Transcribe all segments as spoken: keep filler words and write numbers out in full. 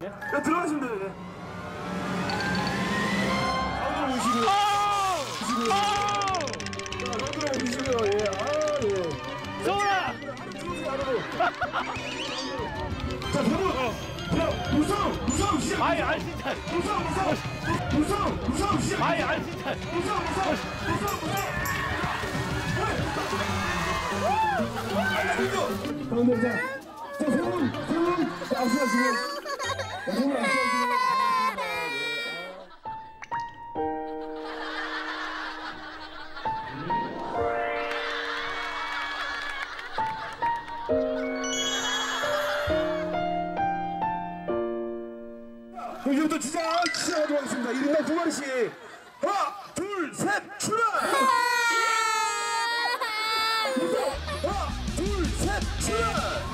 야, 들어가시면 돼요. 가운데로 오시고요. 가운데로 오시고요. 예, 아, 예. 서울아! 들어오세요, 안으로. 자, 여러분. 야, 무서워, 무서워, 시작. 아이, 알 진짜. 무서워, 무서워. 무서워, 무서워, 시작. 아이, 알 진짜. 무서워, 무서워. 무서워, 무서워. 가운데 자, 자, 세분, 세분, 앞서가시고. 자, 세분 앞서가시고. 그럼 이제부터 시작! 시작하도록 하겠습니다. 일 인당 두 마리씩. 하나, 둘, 셋, 출발! 하나, 둘, 셋, 출발!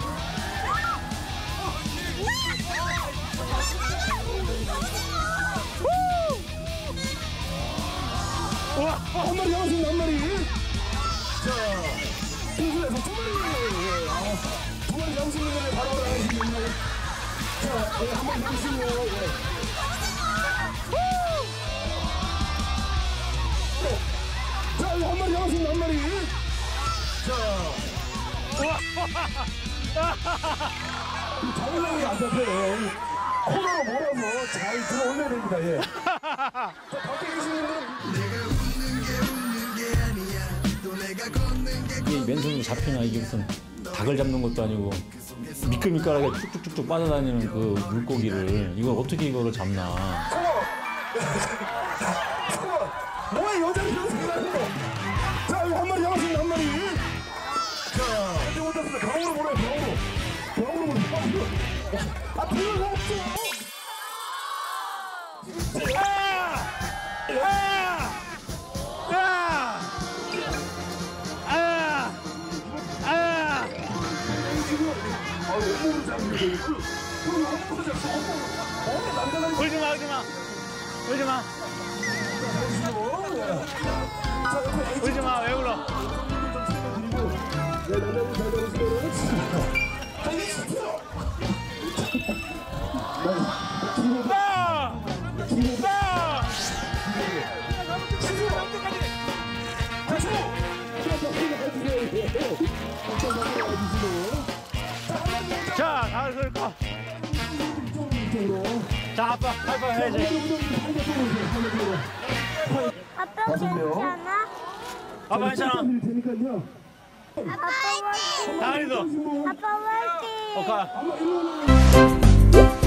한 마리 나왔습니다, 한 마리. 자, 둘에서 두 마리. 아, 두 마리 나오시는 분들 바로 나가시면요. 자, 예, 한 마리 나오시고요. 예. 자, 한 마리 나왔습니다, 한 마리. 자. 장난이 안 잡혀요. 코너로 몰아서 잘 들어올려야 됩니다, 예. 자, 밖에 계시는 분들은 이게 맨손으로 잡히나 이게 무슨 닭을 잡는 것도 아니고 미끌미끌하게 쭉쭉쭉쭉 빠져다니는 그 물고기를 이걸 어떻게 이거를 잡나. 뭐야 여자를 생각하는 거. 자 이거 한 마리 잡았습니다 한 마리. 자 이제 못했습니다. 병으로 몰아요 병으로. 병으로 몰아요. 아 들어갔어. 아! 아! 아! 아! 아! 아 온몸을 잡는 거. 온몸을 잡어. 온몸 남자가. 울지 마, 울지 마, 울지 마. 울지 마, 왜 울어? 아! 아! 자, 다 설 거. 자, 아빠, 아빠 해야지. 아빠 괜찮아? 아빠 괜찮아. 아빠 화이팅! 나은이도. 아빠 화이팅! 어, 가.